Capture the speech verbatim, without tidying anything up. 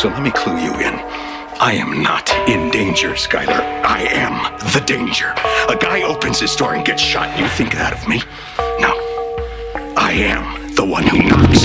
So let me clue you in. I am not in danger, Skylar. I am the danger. A guy opens his door and gets shot. You think that of me? No. I am the one who knocks.